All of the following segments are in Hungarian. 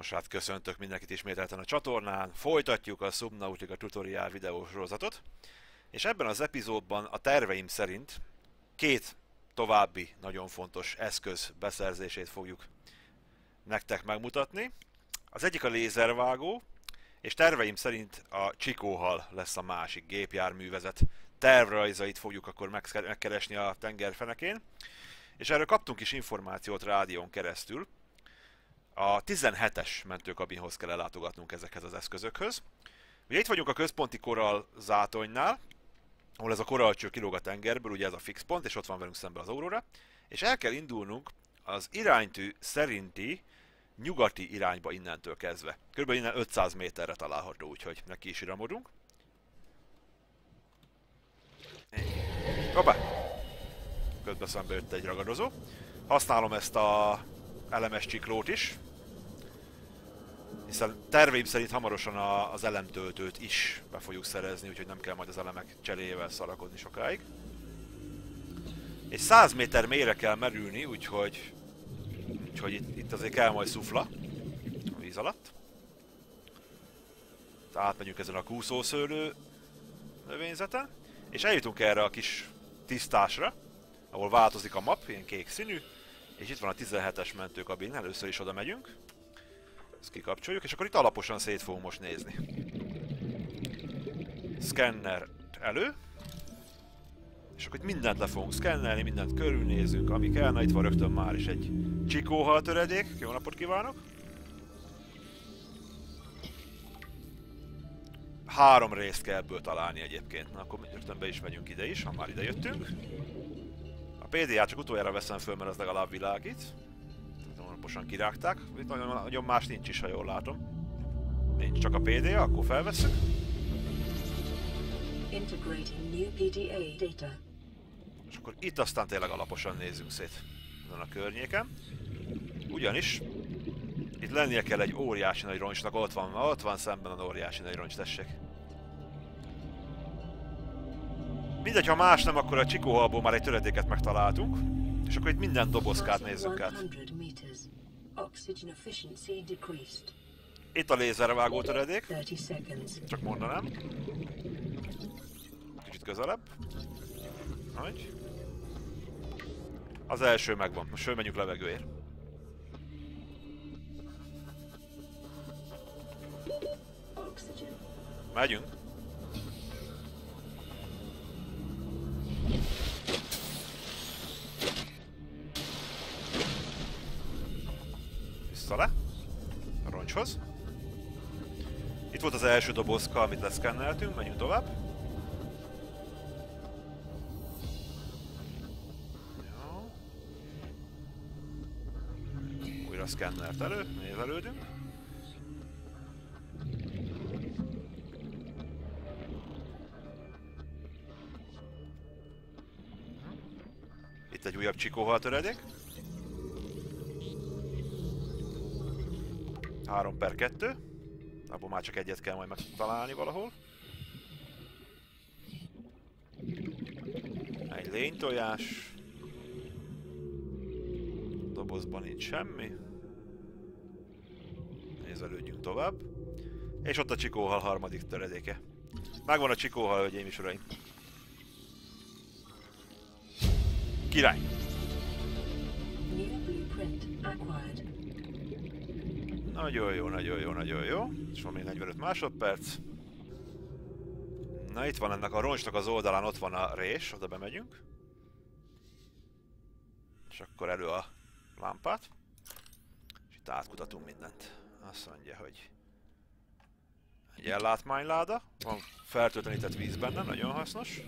Nos hát köszöntök mindenkit ismételten a csatornán, folytatjuk a Subnautica tutorial videósorozatot, és ebben az epizódban a terveim szerint két további nagyon fontos eszköz beszerzését fogjuk nektek megmutatni. Az egyik a lézervágó, és terveim szerint a csikóhal lesz a másik gépjárművezet tervrajzait fogjuk akkor megkeresni a tengerfenekén, és erről kaptunk is információt rádión keresztül. A 17-es mentőkabinhoz kell ellátogatnunk ezekhez az eszközökhöz. Ugye itt vagyunk a központi korallzátonynál, ahol ez a korallcső kilóg a tengerből, ugye ez a fix pont, és ott van velünk szemben az Aurora, és el kell indulnunk az iránytű szerinti nyugati irányba innentől kezdve. Körülbelül innen 500 méterre található, úgyhogy neki is iramodunk. Hoppá! Közben szembe jött egy ragadozó. Használom ezt a elemes csiklót is, hiszen terveim szerint hamarosan az elemtöltőt is be fogjuk szerezni, úgyhogy nem kell majd az elemek cseréjével szarakodni sokáig. És 100 méter mélyre kell merülni, úgyhogy itt azért kell majd szufla a víz alatt. Átmegyünk ezen a kúszószőlő növényzeten, és eljutunk erre a kis tisztásra, ahol változik a map, ilyen kék színű, és itt van a 17-es mentőkabin, először is oda megyünk. Ezt kikapcsoljuk, és akkor itt alaposan szét fogunk most nézni. Szkenner elő. És akkor itt mindent le fogunk szkennelni, mindent körülnézünk, ami kell. Na itt van rögtön már is egy csikóhal töredék. Jó napot kívánok! 3 részt kell ebből találni egyébként. Na akkor rögtön be is megyünk ide is, ha már ide jöttünk. A PDA csak utoljára veszem föl, mert az legalább világít. Alaposan kirágták. Itt nagyon más nincs is, ha jól látom. Nincs csak a PDA, akkor felvesszük. És akkor itt aztán tényleg alaposan nézzünk szét ezen a környéken. Ugyanis itt lennie kell egy óriási nagy roncsnak, ott van szemben az óriási nagy roncs, tessék. Mindegy, ha más nem, akkor a csikóhalból már egy töredéket megtaláltunk. És akkor itt minden dobozkát nézzünk át. Itt a lézervágó töredék. Csak mondanám. Kicsit közelebb. Hogy? Az első megvan. Most fölmenjünk levegőért. Megyünk. Vissza le. A roncshoz. Itt volt az első dobozka, amit leszkenneltünk. Menjünk tovább. Jó. Újra szkennert elő. Nézelődünk. Itt egy újabb csikóhal töredék. 3/2. Abból már csak egyet kell majd megtalálni valahol. Egy lénytojás. Dobozban nincs semmi. Nézelődjünk tovább. És ott a csikóhal harmadik töredéke. Megvan a csikóhal, hölgyeim és uraim. Király! Nagyon jó, nagyon jó, nagyon jó. És van még 45 másodperc. Na itt van ennek a roncsnak az oldalán, ott van a rés, oda bemegyünk. És akkor elő a lámpát. És itt átkutatunk mindent. Azt mondja, hogy egy ellátmányláda. Van fertőtlenített víz benne, nagyon hasznos.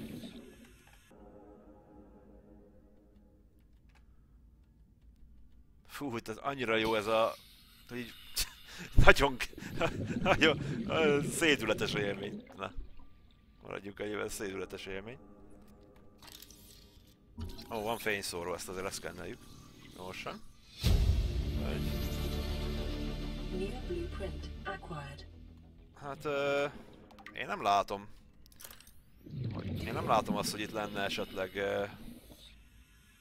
Fú, ez annyira jó ez a... Így, nagyon szédületes élmény. Na, maradjunk egyébként, szédületes élmény. Ó, van fényszóró, ezt azért leszkenneljük. Gyorsan. Hát, én nem látom. Én nem látom azt, hogy itt lenne esetleg...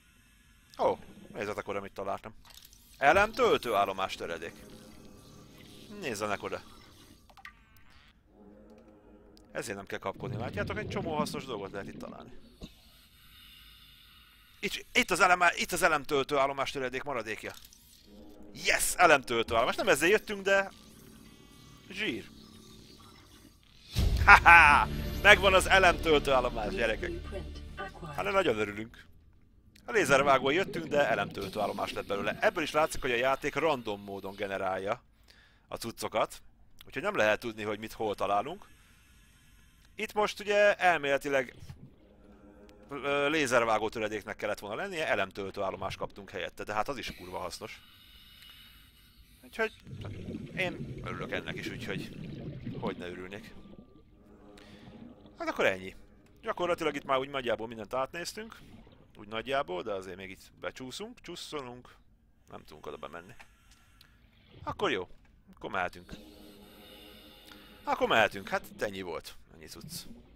Ó, nézzetek oda, mit találtam. Elemtöltő állomás töredék. Nézzenek oda. Ezért nem kell kapkodni, látjátok? Egy csomó hasznos dolgot lehet itt találni. Itt az elemtöltő állomás töredék maradékja. Yes! Elemtöltő állomás. Nem ezzel jöttünk, de... Zsír. Haha! Megvan az elemtöltő állomás, gyerekek. Hát nagyon örülünk. A lézervágói jöttünk, de elemtöltő állomás lett belőle. Ebből is látszik, hogy a játék random módon generálja a cuccokat. Úgyhogy nem lehet tudni, hogy mit hol találunk. Itt most ugye elméletileg lézervágó töredéknek kellett volna lennie, elemtöltő állomást kaptunk helyette, de hát az is kurva hasznos. Úgyhogy én örülök ennek is, úgyhogy hogy ne örülnék. Hát akkor ennyi. Gyakorlatilag itt már úgy nagyjából mindent átnéztünk. Úgy nagyjából, de azért még itt csusszolunk. Nem tudunk oda bemenni. Akkor jó. Akkor mehetünk. Hát ennyi volt. Ennyi cucc.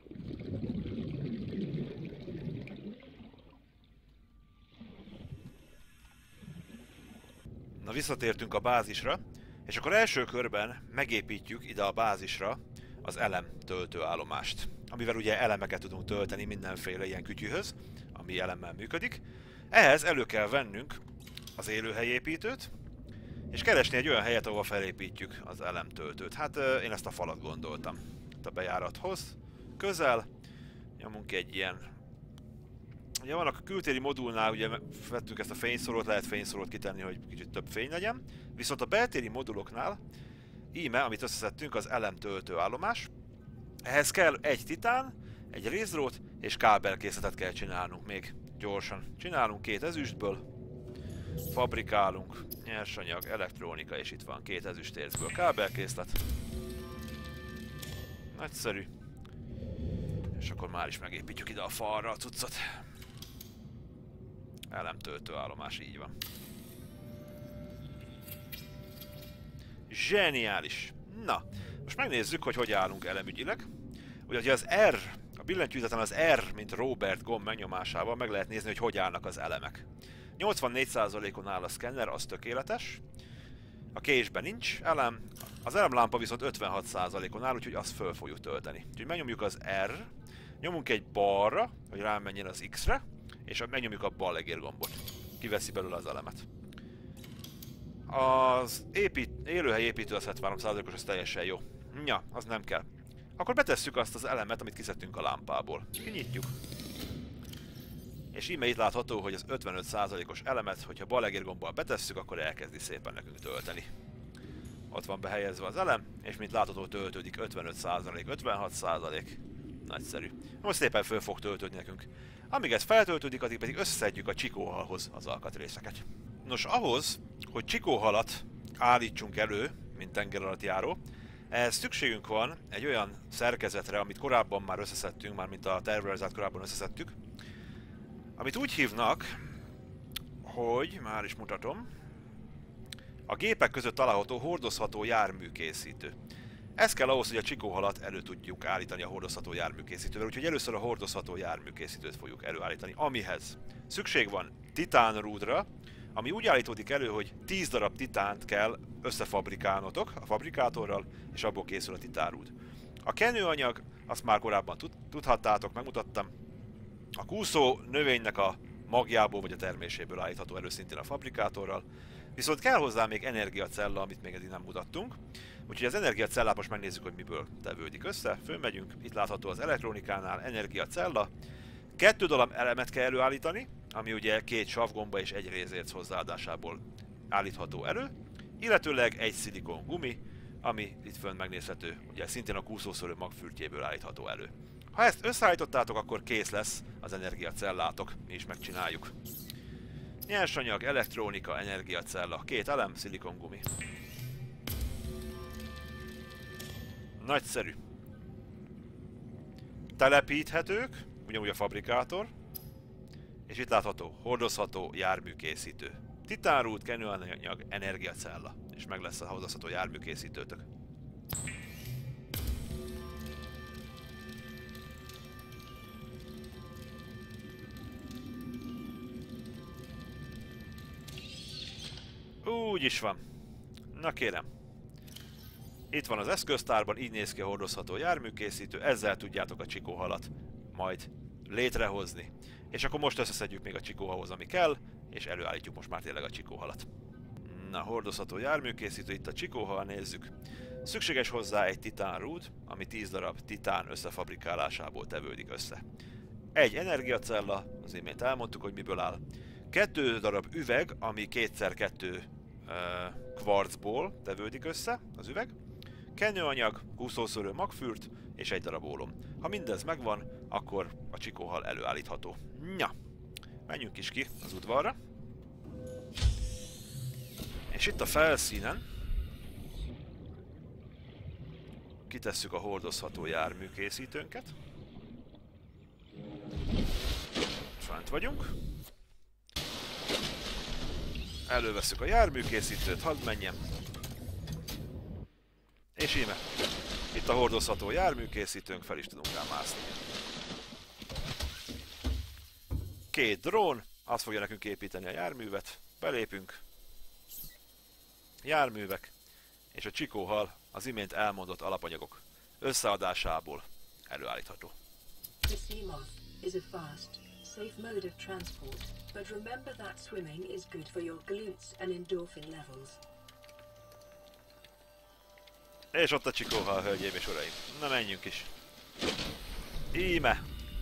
Na, visszatértünk a bázisra, és akkor első körben megépítjük ide a bázisra az elem töltőállomást, amivel ugye elemeket tudunk tölteni mindenféle ilyen kütyűhöz, ami elemmel működik. Ehhez elő kell vennünk az élőhelyépítőt, és keresni egy olyan helyet, ahol felépítjük az elemtöltőt. Hát én ezt a falat gondoltam. Itt a bejárathoz közel nyomunk egy ilyen... Ugye vannak a kültéri modulnál, ugye vettük ezt a fényszórót, lehet fényszórót kitenni, hogy kicsit több fény legyen. Viszont a beltéri moduloknál, íme, amit összeszedtünk, az elemtöltő állomás. Ehhez kell egy titán, egy rézdrót és kábelkészletet kell csinálnunk még gyorsan. Csinálunk 2 ezüstből, fabrikálunk, nyersanyag, elektronika, és itt van 2 ezüstércből kábelkészlet. Nagyszerű. És akkor már is megépítjük ide a falra a cuccot. Elemtöltő állomás, így van. Zseniális! Na, most megnézzük, hogy állunk elemügyileg. Ugye az R, a billentyűzeten az R, mint Robert gomb megnyomásával meg lehet nézni, hogy állnak az elemek. 84%-on áll a szkenner, az tökéletes. A cache-ben nincs elem, az elemlámpa viszont 56%-on áll, úgyhogy azt föl fogjuk tölteni. Úgyhogy megnyomjuk az R, nyomunk egy balra, hogy rámenjen az X-re, és megnyomjuk a bal egérgombot. Kiveszi belőle az elemet. Az élőhely építő az 73%-os, az teljesen jó. Ja, az nem kell. Akkor betesszük azt az elemet, amit kiszedtünk a lámpából. Kinyitjuk. És íme itt látható, hogy az 55%-os elemet, hogyha bal egérgombbal betesszük, akkor elkezdi szépen nekünk tölteni. Ott van behelyezve az elem, és mint látható töltődik 55%, 56%. Nagyszerű. Most szépen föl fog töltődni nekünk. Amíg ez feltöltődik, addig pedig összeszedjük a csikóhalhoz az alkatrészeket. Nos, ahhoz, hogy csikóhalat állítsunk elő, mint tengeralattjáró, ehhez szükségünk van egy olyan szerkezetre, amit korábban már összeszedtünk, már mint a terverizát korábban összeszedtük, amit úgy hívnak, hogy, már is mutatom, a gépek között található hordozható járműkészítő. Ez kell ahhoz, hogy a csikóhalat elő tudjuk állítani a hordozható járműkészítővel, úgyhogy először a hordozható járműkészítőt fogjuk előállítani, amihez szükség van titánrúdra, ami úgy állítódik elő, hogy 10 darab titánt kell összefabrikálnotok a fabrikátorral, és abból készül a titánrúd. A kenőanyag, azt már korábban tudhattátok, megmutattam. A kúszó növénynek a magjából vagy a terméséből állítható elő szintén a fabrikátorral. Viszont kell hozzá még energiacella, amit még eddig nem mutattunk. Úgyhogy az energiacellát most megnézzük, hogy miből tevődik össze. Fölmegyünk, itt látható az elektronikánál energiacella. 2 darab elemet kell előállítani, ami ugye 2 savgomba és 1 rézérc hozzáadásából állítható elő. Illetőleg 1 szilikon gumi, ami itt fönn megnézhető, ugye szintén a kúszószörő magfürtjéből állítható elő. Ha ezt összeállítottátok, akkor kész lesz az energiacellátok, mi is megcsináljuk. Nyersanyag, elektronika, energiacella, 2 elem, szilikongumi. Nagyszerű. Telepíthetők, ugyanúgy a fabrikátor, és itt látható, hordozható járműkészítő. Titánrúd, kenőanyag, energiacella, és meg lesz a hordozható járműkészítőtök. Úgy is van. Na kérem. Itt van az eszköztárban, így néz ki a hordozható járműkészítő, ezzel tudjátok a csikóhalat majd létrehozni. És akkor most összeszedjük még a csikóhahoz, ami kell, és előállítjuk most már tényleg a csikóhalat. Na, hordozható járműkészítő, itt a csikóhal, nézzük. Szükséges hozzá egy titán rúd, ami 10 darab titán összefabrikálásából tevődik össze. Egy energiacella, az imént elmondtuk, hogy miből áll. 2 darab üveg, ami 2x2 kvarcból tevődik össze, az üveg. Kenőanyag, úszószörő magfürt és egy darab ólom. Ha mindez megvan, akkor a csikóhal előállítható. Ja, menjünk is ki az udvarra. És itt a felszínen kitesszük a hordozható járműkészítőnket. Fent vagyunk. Elővesszük a járműkészítőt, hadd menjem. És íme, itt a hordozható járműkészítőnk, fel is tudunk rá mászni. 2 drón, az fogja nekünk építeni a járművet, belépünk. Járművek, és a csikóhal az imént elmondott alapanyagok összeadásából előállítható. The Seamoth is a fast, safe mode of transport, but remember that swimming is good for your glutes and endorphin levels. És ott a csikóhal, hölgyeim és uraim. Na, menjünk is. Íme!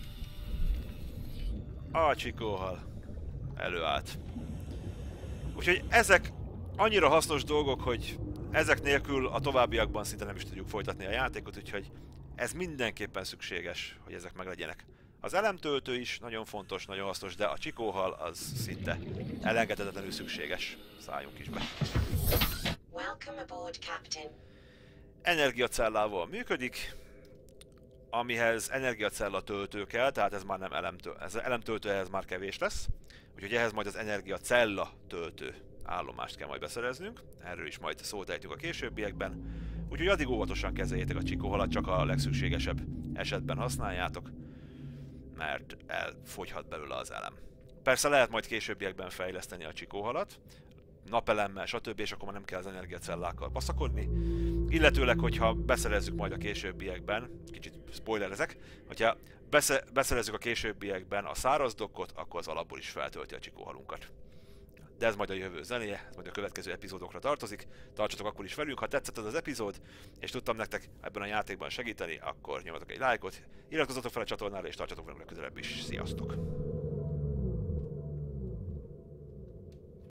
A csikóhal előállt. Úgyhogy ezek annyira hasznos dolgok, hogy ezek nélkül a továbbiakban szinte nem is tudjuk folytatni a játékot, úgyhogy ez mindenképpen szükséges, hogy ezek meglegyenek. Az elemtöltő is nagyon fontos, nagyon hasznos, de a csikóhal az szinte elengedhetetlenül szükséges. Szálljunk is be. Welcome aboard, Captain. Energiacellával működik, amihez energiacella töltő kell, tehát ez már nem elemtöltő, ehhez már kevés lesz. Úgyhogy ehhez majd az energiacella töltő állomást kell majd beszereznünk, erről is majd szót ejtünk a későbbiekben. Úgyhogy addig óvatosan kezeljétek a csikóhalat, csak a legszükségesebb esetben használjátok, mert elfogyhat belőle az elem. Persze lehet majd későbbiekben fejleszteni a csikóhalat, napelemmel, stb. És akkor már nem kell az energiacellákkal baszakodni. Illetőleg, hogyha beszerezzük majd a későbbiekben, kicsit spoilerezek, hogyha beszerezzük a későbbiekben a száraz dokkot, akkor az alapból is feltölti a csikóhalunkat. De ez majd a jövő zenéje, ez majd a következő epizódokra tartozik. Tartsatok akkor is velünk, ha tetszett ez az epizód, és tudtam nektek ebben a játékban segíteni, akkor nyomatok egy lájkot, iratkozzatok fel a csatornára, és tartsatok velünk legközelebb is. Sziasztok!